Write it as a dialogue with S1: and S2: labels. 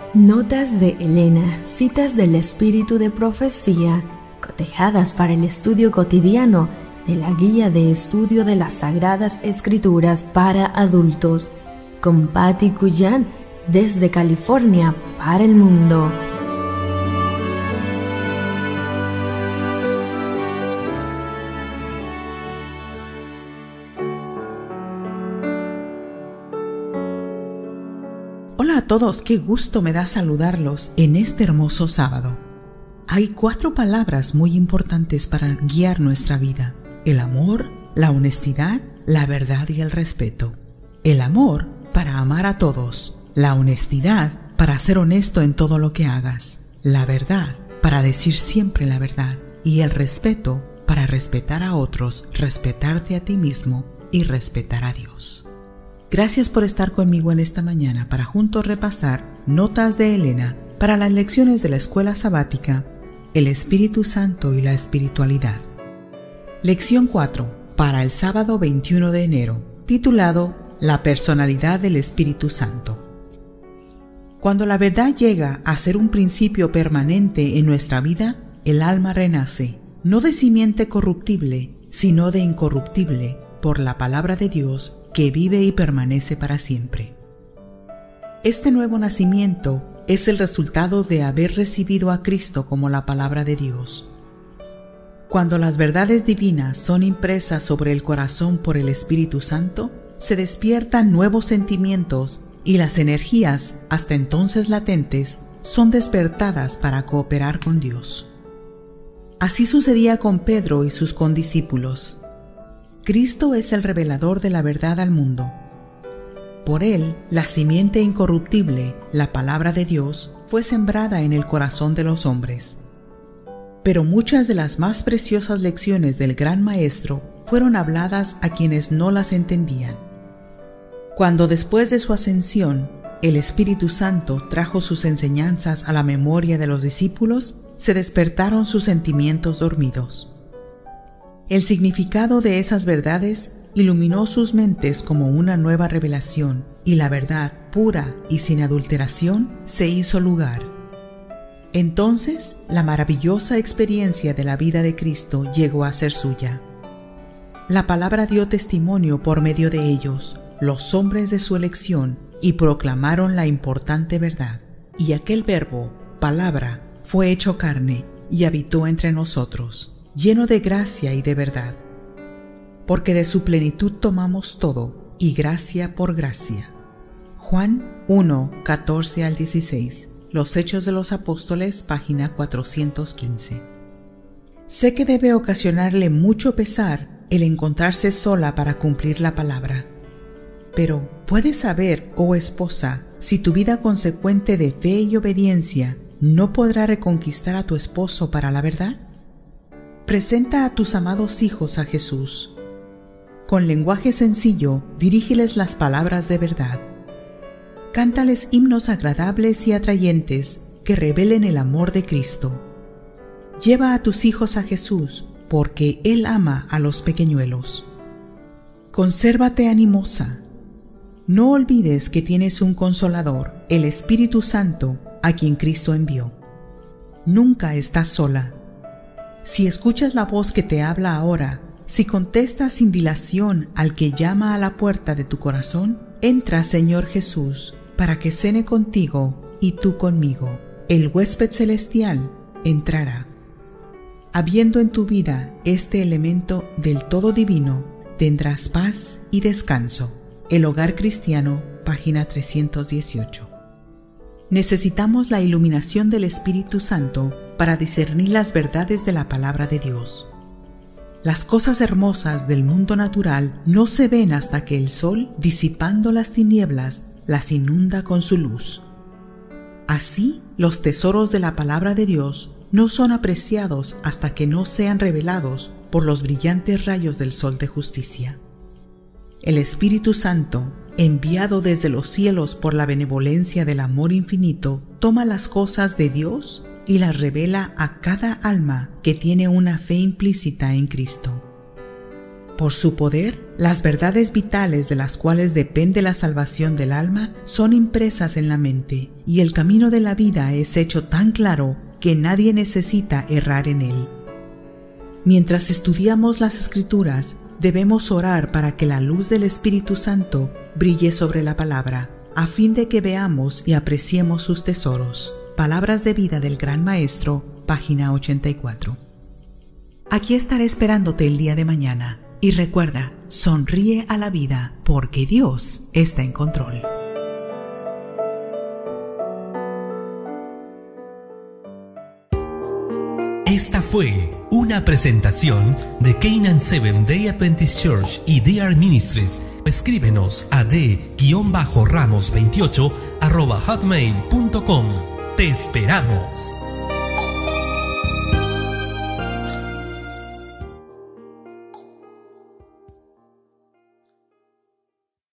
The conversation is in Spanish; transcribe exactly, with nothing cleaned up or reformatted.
S1: Notas de Elena, citas del espíritu de profecía, cotejadas para el estudio cotidiano de la Guía de Estudio de las Sagradas Escrituras para Adultos, con Patti Cuyan, desde California para el mundo.
S2: Hola a todos, qué gusto me da saludarlos en este hermoso sábado. Hay cuatro palabras muy importantes para guiar nuestra vida: el amor, la honestidad, la verdad y el respeto. El amor para amar a todos, la honestidad para ser honesto en todo lo que hagas, la verdad para decir siempre la verdad y el respeto para respetar a otros, respetarte a ti mismo y respetar a Dios. Gracias por estar conmigo en esta mañana para juntos repasar Notas de Elena para las lecciones de la escuela sabática, el Espíritu Santo y la espiritualidad. Lección cuatro, para el sábado veintiuno de enero, titulado La personalidad del Espíritu Santo. Cuando la verdad llega a ser un principio permanente en nuestra vida, el alma renace, no de simiente corruptible, sino de incorruptible, por la palabra de Dios que vive y permanece para siempre. Este nuevo nacimiento es el resultado de haber recibido a Cristo como la palabra de Dios. Cuando las verdades divinas son impresas sobre el corazón por el Espíritu Santo, se despiertan nuevos sentimientos y las energías, hasta entonces latentes, son despertadas para cooperar con Dios. Así sucedía con Pedro y sus condiscípulos. Cristo es el revelador de la verdad al mundo. Por él, la simiente incorruptible, la palabra de Dios, fue sembrada en el corazón de los hombres. Pero muchas de las más preciosas lecciones del Gran Maestro fueron habladas a quienes no las entendían. Cuando después de su ascensión, el Espíritu Santo trajo sus enseñanzas a la memoria de los discípulos, se despertaron sus sentimientos dormidos. El significado de esas verdades iluminó sus mentes como una nueva revelación, y la verdad pura y sin adulteración se hizo lugar. Entonces, la maravillosa experiencia de la vida de Cristo llegó a ser suya. La palabra dio testimonio por medio de ellos, los hombres de su elección, y proclamaron la importante verdad. Y aquel verbo, palabra, fue hecho carne y habitó entre nosotros, lleno de gracia y de verdad. Porque de su plenitud tomamos todo, y gracia por gracia. Juan uno, catorce al dieciséis. Los Hechos de los Apóstoles, página cuatrocientos quince. Sé que debe ocasionarle mucho pesar el encontrarse sola para cumplir la palabra. Pero, ¿puedes saber, oh esposa, si tu vida consecuente de fe y obediencia no podrá reconquistar a tu esposo para la verdad? Presenta a tus amados hijos a Jesús. Con lenguaje sencillo, dirígeles las palabras de verdad. Cántales himnos agradables y atrayentes que revelen el amor de Cristo. Lleva a tus hijos a Jesús, porque Él ama a los pequeñuelos. Consérvate animosa. No olvides que tienes un Consolador, el Espíritu Santo, a quien Cristo envió. Nunca estás sola. Si escuchas la voz que te habla ahora, si contestas sin dilación al que llama a la puerta de tu corazón, entra, Señor Jesús, para que cene contigo y tú conmigo. El huésped celestial entrará. Habiendo en tu vida este elemento del todo divino, tendrás paz y descanso. El Hogar Cristiano, página trescientos dieciocho. Necesitamos la iluminación del Espíritu Santo para discernir las verdades de la palabra de Dios. Las cosas hermosas del mundo natural no se ven hasta que el sol, disipando las tinieblas, las inunda con su luz. Así, los tesoros de la palabra de Dios no son apreciados hasta que no sean revelados por los brillantes rayos del sol de justicia. El Espíritu Santo, enviado desde los cielos por la benevolencia del amor infinito, toma las cosas de Dios y las revela a cada alma que tiene una fe implícita en Cristo. Por su poder, Las verdades vitales de las cuales depende la salvación del alma son impresas en la mente, y el camino de la vida es hecho tan claro que nadie necesita errar en él. Mientras estudiamos las Escrituras, debemos orar para que la luz del Espíritu Santo brille sobre la palabra, a fin de que veamos y apreciemos sus tesoros. Palabras de vida del Gran Maestro, página ochenta y cuatro. Aquí estaré esperándote el día de mañana. Y recuerda, sonríe a la vida, porque Dios está en control.
S3: Esta fue una presentación de Canaan Seventh Day Adventist Church y D R Ministries. Escríbenos a d ramos veintiocho arroba hotmail punto com. Te esperamos.